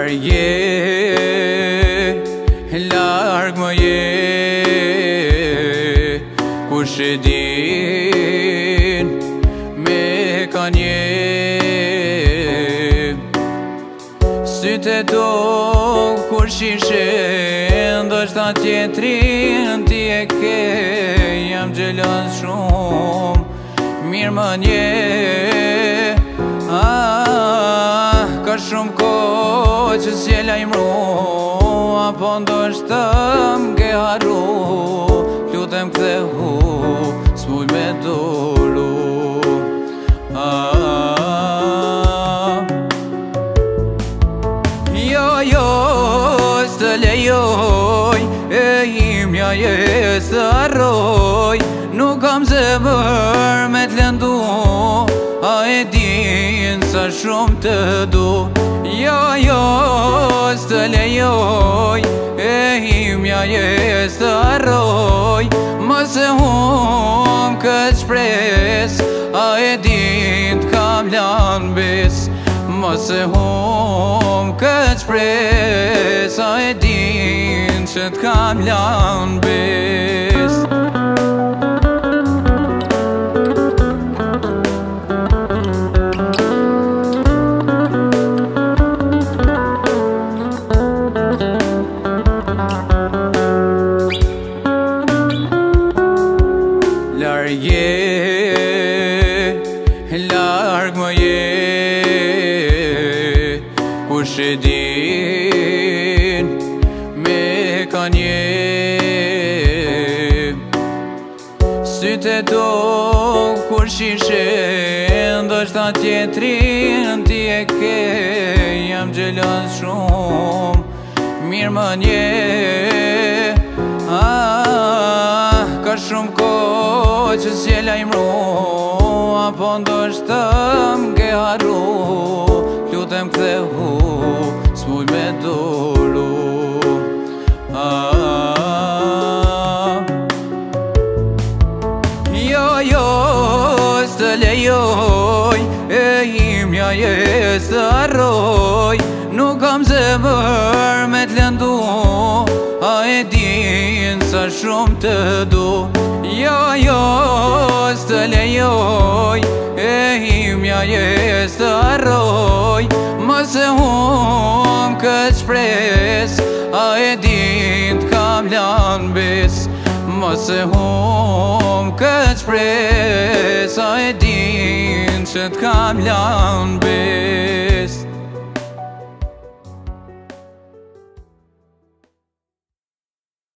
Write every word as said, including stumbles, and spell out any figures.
je, larg më je, kush e din me kan je. Sytë do kur shishe, ndoshta tjetrin ti e ke. Jam gjelos shumë, mirë më nje. Ah, ka shumë kohë që s'jela i mru, apo ndoshta m'ke harru. Lutem kthehu, s'muj me dolu. Ah, jo, jo, s'të lejoj, e imja je s'të arroj. Nuk kam zemër me t'lëndu, a e din sa shumë të du. Jo, jo, s'të lejoj, e imja je s'të arroj. Mos e hum këtë shpres, a e din t'kam lan bes. Mos e hum këtë shpres, a e din që t'kam lan bes. Larg je, larg më je, kush e din me kan je. Sytë do kur shishe, ndoshta tjetrin ti e ke. Jam gjelos shumë, mirë më nje. Ah, ka shumë kohë që s'jela i mru, apo ndoshta m'ke harru. Lutem kthehu, s'muj me dolu. Ah, jo, jo, s'të lejoj, e imja je s'të arroj. Nuk kam zemër me t'lëndu, a e din sa shumë të du. Jo, jo, s'të lejoj, e imja je s'të arroj. Mos e hum këtë shpres, a e din t'kam lan bes. Mos e hum këtë shpres, a e din që t'kam lan bes.